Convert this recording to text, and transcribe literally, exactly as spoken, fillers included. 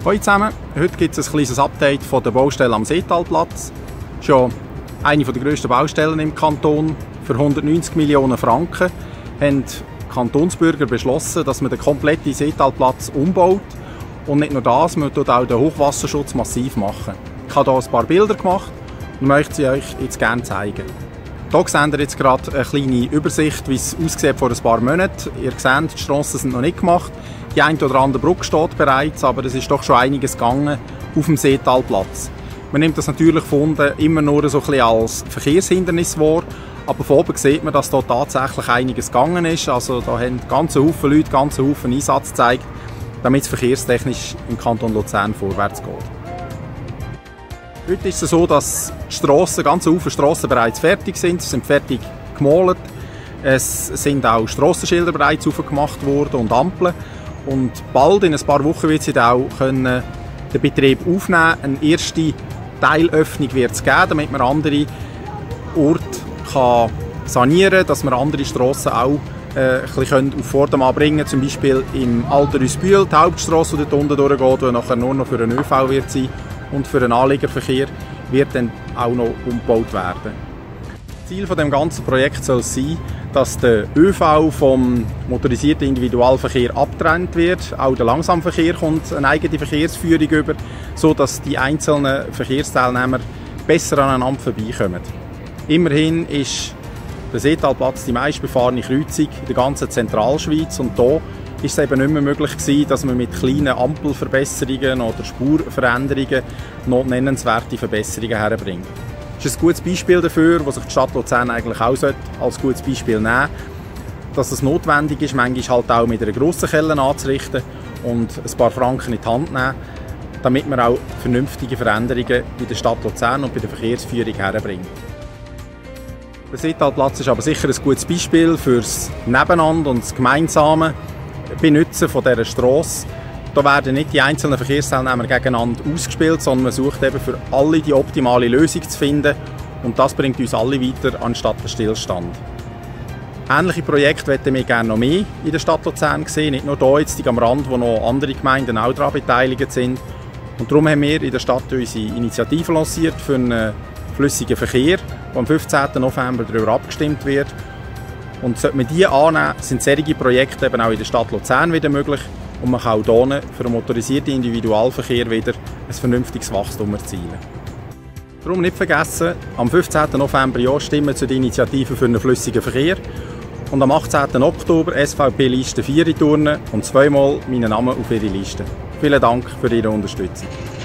Hallo zusammen, heute gibt es ein kleines Update von der Baustelle am Seetalplatz. Schon eine der grössten Baustellen im Kanton. Für hundertneunzig Millionen Franken haben die Kantonsbürger beschlossen, dass man den kompletten Seetalplatz umbaut. Und nicht nur das, man tut auch den Hochwasserschutz massiv machen. Ich habe hier ein paar Bilder gemacht und möchte sie euch jetzt gerne zeigen. Hier seht ihr jetzt gerade eine kleine Übersicht, wie es aussieht vor ein paar Monaten. Ihr seht, die Strassen sind noch nicht gemacht. Die eine oder andere Brücke steht bereits, aber es ist doch schon einiges gegangen auf dem Seetalplatz. Man nimmt das natürlich von unten immer nur so ein bisschen als Verkehrshindernis wahr, aber von oben sieht man, dass da tatsächlich einiges gegangen ist. Also da haben ganze Haufen Leute, ganze Haufen Einsatz gezeigt, damit es verkehrstechnisch im Kanton Luzern vorwärts geht. Heute ist es so, dass die Strassen, ganze Haufen Strassen bereits fertig sind, sie sind fertig gemalt. Es sind auch Strassenschilder bereits aufgemacht worden und Ampeln. Und bald, in ein paar Wochen, wird sie auch können den Betrieb aufnehmen. Eine erste Teilöffnung wird es geben, damit man andere Orte kann sanieren kann, dass man andere Strassen auch äh, ein bisschen auf Vordermann bringen können. Zum Beispiel im Alter Rüsbühl, die Hauptstrasse, die dort unten durchgeht, die nachher nur noch für den ÖV wird sein und für den Anliegerverkehr wird dann auch noch umgebaut werden. Ziel von dem ganzen Projekt soll es sein, dass der ÖV vom motorisierten Individualverkehr abgetrennt wird. Auch der Langsamverkehr kommt eine eigene Verkehrsführung über, sodass die einzelnen Verkehrsteilnehmer besser aneinander vorbeikommen. Immerhin ist der Seetalplatz die meistbefahrene Kreuzung in der ganzen Zentralschweiz und hier ist es eben nicht mehr möglich gewesen, dass man mit kleinen Ampelverbesserungen oder Spurveränderungen noch nennenswerte Verbesserungen herbringt. Das ist ein gutes Beispiel dafür, was sich die Stadt Luzern eigentlich auch als gutes Beispiel nehmen sollte, dass es notwendig ist, manchmal halt auch mit einer grossen Kelle anzurichten und ein paar Franken in die Hand nehmen, damit man auch vernünftige Veränderungen bei der Stadt Luzern und bei der Verkehrsführung herbringt. Der Seetalplatz ist aber sicher ein gutes Beispiel für das Nebeneinander und das gemeinsame Benutzen von dieser Strasse. Da werden nicht die einzelnen Verkehrsteilnehmer gegeneinander ausgespielt, sondern man sucht eben für alle die optimale Lösung zu finden und das bringt uns alle weiter anstatt den Stillstand. Ähnliche Projekte möchten wir gerne noch mehr in der Stadt Luzern sehen, nicht nur hier jetzt am Rand, wo noch andere Gemeinden auch daran beteiligt sind. Und darum haben wir in der Stadt unsere Initiative lanciert für einen flüssigen Verkehr, wo am fünfzehnten November darüber abgestimmt wird. Und sollte man diese annehmen, sind solche Projekte eben auch in der Stadt Luzern wieder möglich. Und man kann auch hier für den motorisierten Individualverkehr wieder ein vernünftiges Wachstum erzielen. Darum nicht vergessen, am fünfzehnten November ja stimmen zu der Initiative für einen flüssigen Verkehr und am achtzehnten Oktober S V P-Liste vier turnen und zweimal meinen Namen auf ihre Liste. Vielen Dank für Ihre Unterstützung.